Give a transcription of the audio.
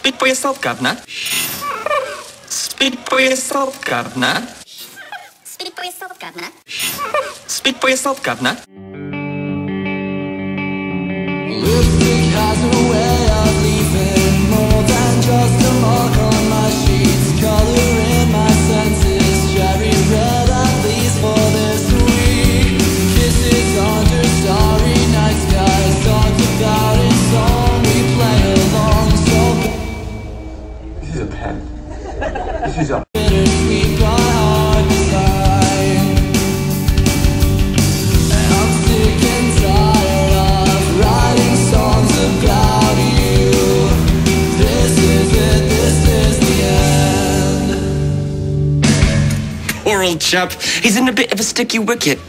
Speak for yourself, Governor. Speak for yourself, Governor. Speak for yourself, Governor. Speak for yourself, Governor. Lipstick has a way of leaving more than just a mark on my sheets. Color in my senses, cherry red at least for this week. Kisses under starry night skies, talked about in song, we play along. So this is a pen. This is a bittersweet but hard to find. And I'm sick and tired of writing songs about you. This is it, this is the end. Poor old chap. He's in a bit of a sticky wicket.